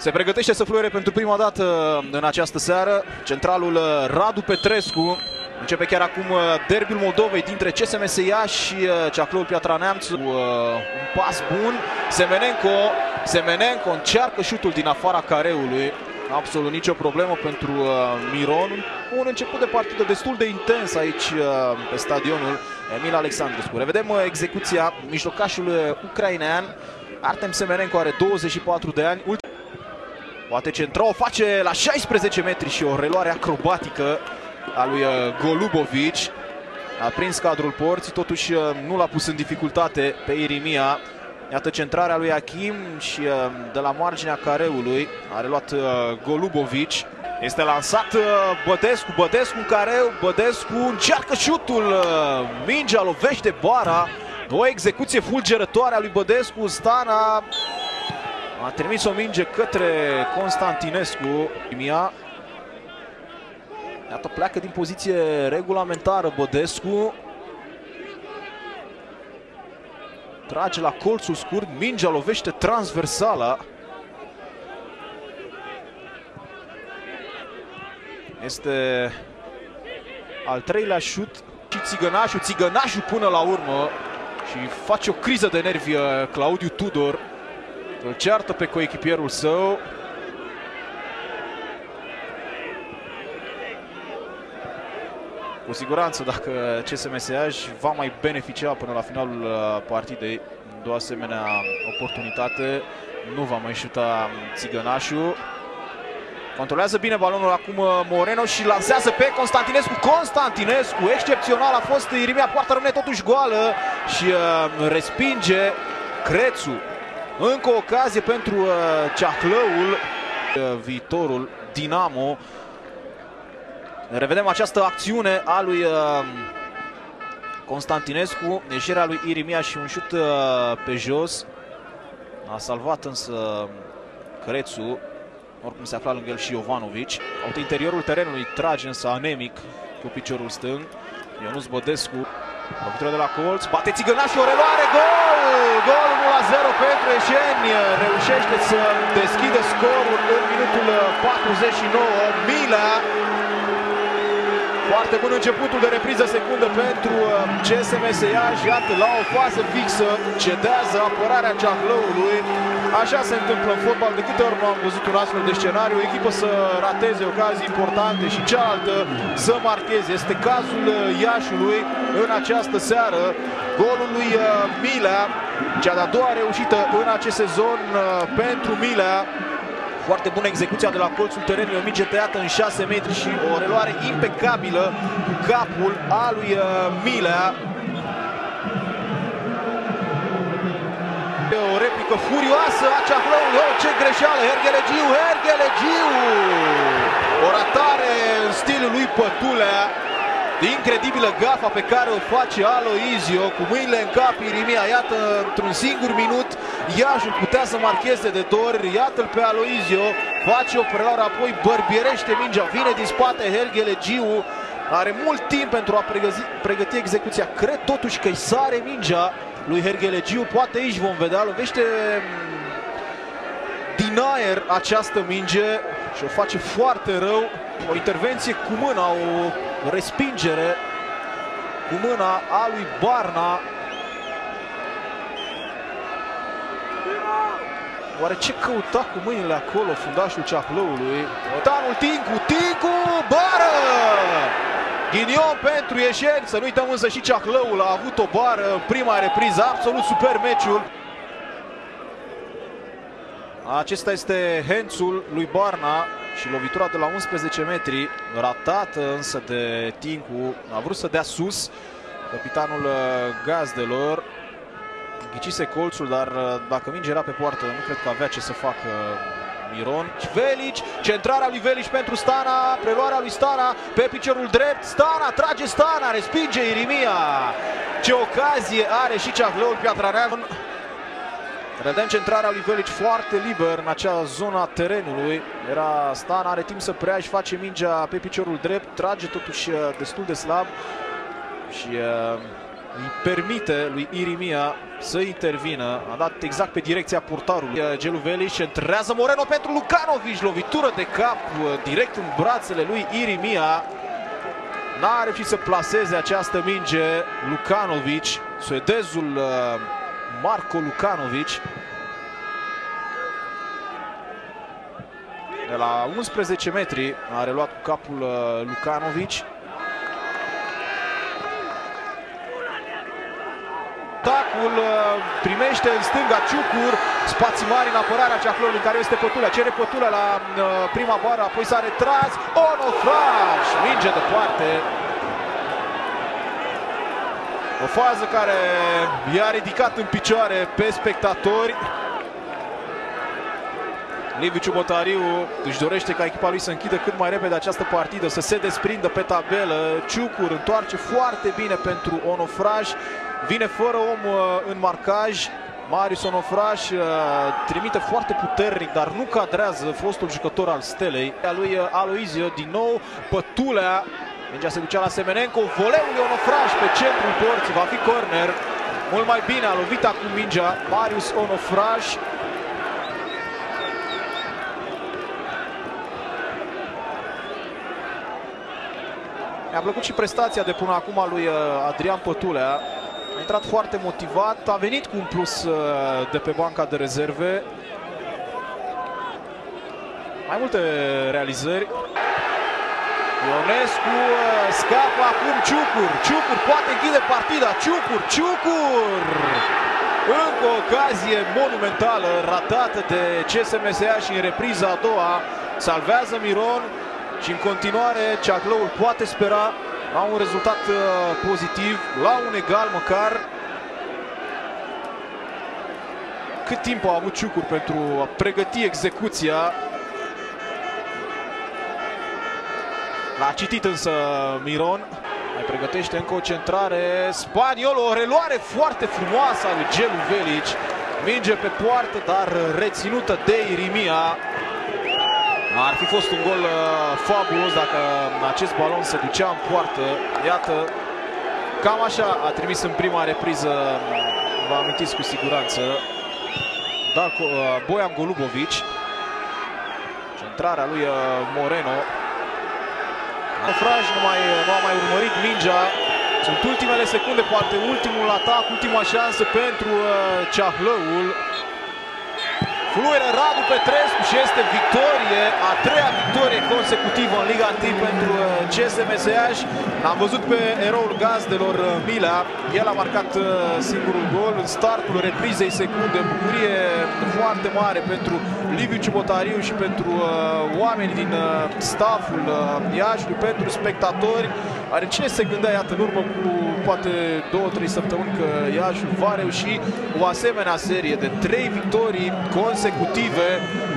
Se pregătește să fluiere pentru prima dată în această seară. Centralul Radu Petrescu. Începe chiar acum derbiul Moldovei dintre CSMS Iași și Ceahlăul Piatra Neamț. Un pas bun. Semenenco încearcă șutul din afara careului. Absolut nicio problemă pentru Miron. Un început de partidă destul de intens aici pe stadionul Emil Alexandrescu. Revedem execuția mijlocașul ucrainean. Artem Semenenco are 24 de ani. Poate centra, o face la 16 metri și o reluare acrobatică a lui Golubovic. A prins cadrul porții, totuși nu l-a pus în dificultate pe Irimia. Iată centrarea lui Achim și de la marginea careului a reluat Golubovic. Este lansat Bădescu în careu, Bădescu încearcă șutul, mingea lovește bara. O execuție fulgerătoare a lui Bădescu. Stana a trimis o minge către Constantinescu. Iată, pleacă din poziție regulamentară Bădescu. Trage la colțul scurt, mingea lovește transversala. Este al treilea șut și Țigănașu până la urmă. Și face o criză de nervi Claudiu Tudor. Îl ceartă pe coechipierul său. Cu siguranță, dacă CSMS Iași va mai beneficia până la finalul partidei de o asemenea oportunitate, nu va mai șuta Țigănașu. Controlează bine balonul acum Moreno și lansează pe Constantinescu. Constantinescu, excepțional a fost Irimia, poarta rămâne totuși goală și respinge Crețu. Încă o ocazie pentru Ceahlăul, viitorul Dinamo. Revedem această acțiune a lui Constantinescu, ieșirea lui Irimia și un șut pe jos. A salvat însă Crețu, oricum se afla lângă el și Jovanovic. Uite, interiorul terenului trage însă anemic cu piciorul stâng. Ionuț Bădescu, lovitură de la colț, bate Țigănașu, o reluare, gol! Gol 1-0 pentru Eșeni, reușește să deschidă scorul în minutul 49. Milea. Foarte bun începutul de repriză secundă pentru CSMS Iași. Iată, la o fază fixă cedează apărarea Ceahlăului. Așa se întâmplă în fotbal. De câte ori nu am văzut un astfel de scenariu, o echipă să rateze ocazii importante și cealaltă să marcheze. Este cazul Iașului în această seară. Golul lui Milea, cea de-a doua reușită în acest sezon pentru Milea. Foarte bună execuția de la colțul terenului, o minge tăiată în 6 metri și o reluare impecabilă cu capul a lui Milea. O replică furioasă a Ceahlăului. Oh, ce greșeală! Herghelegiu! O ratare în stilul lui Pătulea. Incredibilă gafa pe care o face Aloizio, cu mâinile în cap Irimia. Iată, într-un singur minut Iașul putea să marcheze de 2 ori. Iată-l pe Aloizio, face o preluare, apoi bărbierește mingea, vine din spate Herghelegiu. Are mult timp pentru a pregăti execuția. Cred totuși că îi sare mingea lui Herghelegiu. Poate aici vom vedea, lovește din aer această minge și o face foarte rău. O intervenție cu mâna, o respingere cu mâna a lui Barna. Oare ce căuta cu mâinile acolo fundașul Ceahlăului? Tanul Tincu, bară! Ghinion pentru Eșeni, să nu uităm însă și Ceahlăul a avut o bară în prima repriză, absolut super meciul. Acesta este hands-ul lui Barna și lovitura de la 11 metri, ratată însă de Tincu. A vrut să dea sus capitanul gazdelor. Ghicise colțul, dar dacă mingea era pe poartă, nu cred că avea ce să facă Miron. Velic, centrarea lui Velic pentru Stana, preluarea lui Stana pe piciorul drept. Stana, trage Stana, respinge Irimia. Ce ocazie are și Ceahlăul Piatra Neamț. Vedem centrarea lui Velic foarte liber în acea zonă a terenului. Era Stana, are timp să preia și face mingea pe piciorul drept. Trage totuși destul de slab și îi permite lui Irimia să intervină. A dat exact pe direcția portarului. Gelu Velic centrează Moreno pentru Lukanovic. Lovitură de cap direct în brațele lui Irimia. N-a reușit să plaseze această minge Lukanovic, suedezul Marko Lukanovic. De la 11 metri a reluat cu capul Lukanovic. Atacul primește în stânga Ciucur, spații mari în apărarea Ceahlăului, care este Pătulea, cere Pătulea la prima bară, apoi s-a retras, Onofraș, minge departe. O fază care i-a ridicat în picioare pe spectatori. Liviu Ciubotariu își dorește ca echipa lui să închidă cât mai repede această partidă, să se desprindă pe tabelă. Ciucur întoarce foarte bine pentru Onofraș. Vine fără om în marcaj. Marius Onofraș trimite foarte puternic, dar nu cadrează fostul jucător al Stelei. A lui Aloizio din nou, Pătulea. Mingea se ducea la Semenenko. Voleul Onofraș pe centrul porții. Va fi corner. Mult mai bine a lovit acum mingea Marius Onofraș. Mi-a plăcut și prestația de până acum a lui Adrian Pătulea. A intrat foarte motivat, a venit cu un plus de pe banca de rezerve. Mai multe realizări. Ionescu scapă acum Ciucur. Ciucur poate închide partida. Ciucur! Încă o ocazie monumentală ratată de CSMSA și în repriza a doua salvează Miron. Și în continuare Ceahlăul poate spera la un rezultat pozitiv, la un egal măcar. Cât timp a avut Ciucur pentru a pregăti execuția. L-a citit însă Miron. Mai pregătește încă o centrare. Spaniol, o reluare foarte frumoasă a lui Gelu Velic. Minge pe poartă, dar reținută de Irimia. Ar fi fost un gol fabulos dacă acest balon se ducea în poartă. Iată, cam așa a trimis în prima repriză, vă amintiți cu siguranță, Bojan Golubovic. Centrarea lui Moreno. Onofraș nu a mai urmărit mingea. Sunt ultimele secunde, poate ultimul atac, ultima șansă pentru Ceahlăul. Fluieră Radu Petrescu și este victorie, a treia victorie consecutivă în Liga 1 pentru CSMSA. Am văzut pe eroul gazdelor Mila, el a marcat singurul gol în startul reprizei secunde. Bucurie foarte mare pentru Liviu Ciubotariu și pentru oamenii din stafful Iașului, pentru spectatori. Are cine se gândea, iată, în urmă cu poate 2-3 săptămâni că Iașul va reuși o asemenea serie de 3 victorii consecutive.